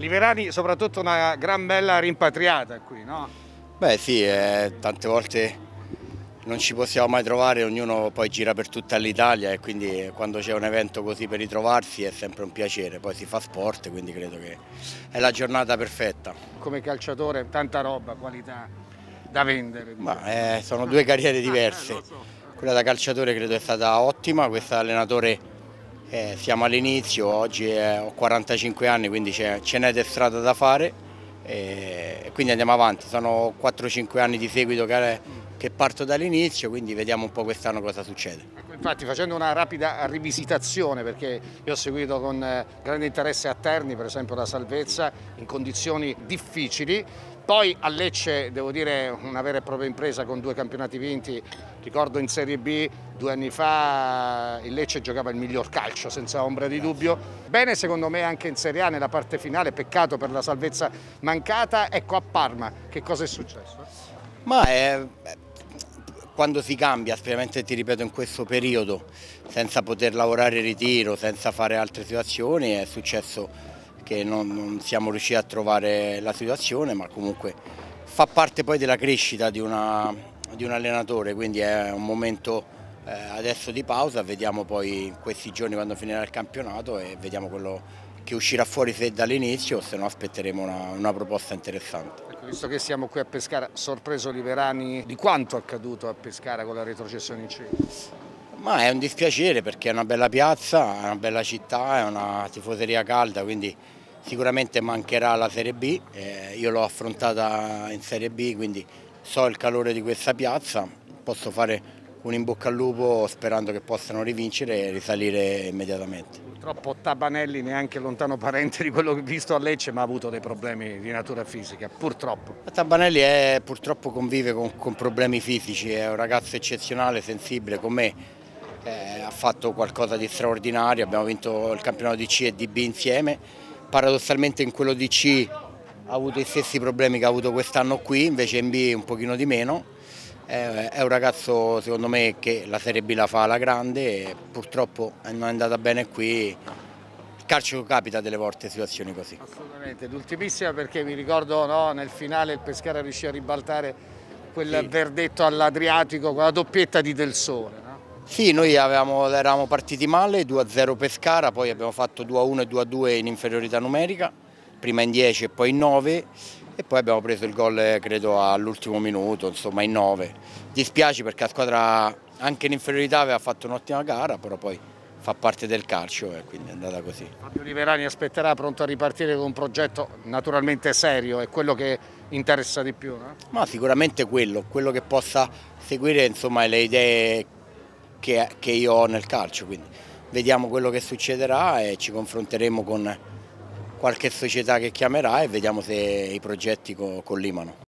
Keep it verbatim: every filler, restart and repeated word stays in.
Liverani soprattutto una gran bella rimpatriata qui, no? Beh sì, eh, tante volte non ci possiamo mai trovare, ognuno poi gira per tutta l'Italia e quindi quando c'è un evento così per ritrovarsi è sempre un piacere, poi si fa sport, quindi credo che è la giornata perfetta. Come calciatore tanta roba, qualità da vendere. Diciamo. Ma, eh, sono due carriere diverse, quella da calciatore credo è stata ottima, questa da allenatore eh, siamo all'inizio, oggi eh, ho quarantacinque anni quindi ce n'è di strada da fare e quindi andiamo avanti, sono quattro cinque anni di seguito che, che parto dall'inizio, quindi vediamo un po' quest'anno cosa succede. Ecco, infatti facendo una rapida rivisitazione, perché io ho seguito con eh, grande interesse a Terni, per esempio la salvezza, in condizioni difficili, poi a Lecce devo dire una vera e propria impresa con due campionati vinti, ricordo in Serie B due anni fa il Lecce giocava il miglior calcio senza ombra di dubbio, bene secondo me anche in Serie A nella parte finale, peccato per la salvezza mancata. Ecco, a Parma che cosa è successo? Ma è, quando si cambia, specialmente ti ripeto in questo periodo, senza poter lavorare in ritiro, senza fare altre situazioni, è successo che non, non siamo riusciti a trovare la situazione, ma comunque fa parte poi della crescita di, una, di un allenatore, quindi è un momento eh, adesso di pausa, vediamo poi in questi giorni quando finirà il campionato e vediamo quello che uscirà fuori se dall'inizio o se no aspetteremo una, una proposta interessante. Ecco, visto che siamo qui a Pescara, sorpreso Liverani di quanto accaduto a Pescara con la retrocessione in C? Ma è un dispiacere perché è una bella piazza, è una bella città, è una tifoseria calda, quindi sicuramente mancherà la Serie B, eh, io l'ho affrontata in Serie B, quindi so il calore di questa piazza, posso fare un in bocca al lupo sperando che possano rivincere e risalire immediatamente. Purtroppo Tabanelli, neanche lontano parente di quello che ho visto a Lecce, ma ha avuto dei problemi di natura fisica, purtroppo. Tabanelli è, purtroppo convive con, con problemi fisici, è un ragazzo eccezionale, sensibile con me. Eh, ha fatto qualcosa di straordinario, abbiamo vinto il campionato di C e di B insieme, paradossalmente in quello di C ha avuto i stessi problemi che ha avuto quest'anno qui, invece in B un pochino di meno, eh, è un ragazzo secondo me che la Serie B la fa alla grande e purtroppo non è andata bene qui, il calcio capita delle volte situazioni così. Assolutamente, l'ultimissima perché mi ricordo no, nel finale il Pescara riuscì a ribaltare quel sì. verdetto all'Adriatico con la doppietta di Del Sole. Sì, noi avevamo, eravamo partiti male, due a zero Pescara, poi abbiamo fatto due a uno e due a due in inferiorità numerica, prima in dieci e poi in nove e poi abbiamo preso il gol credo all'ultimo minuto, insomma in nove. Dispiace perché la squadra anche in inferiorità aveva fatto un'ottima gara, però poi fa parte del calcio e quindi è andata così. Fabio Liverani aspetterà pronto a ripartire con un progetto naturalmente serio, è quello che interessa di più, no? Ma sicuramente quello, quello che possa seguire insomma, le idee Che, che io ho nel calcio, quindi vediamo quello che succederà e ci confronteremo con qualche società che chiamerà e vediamo se i progetti collimano.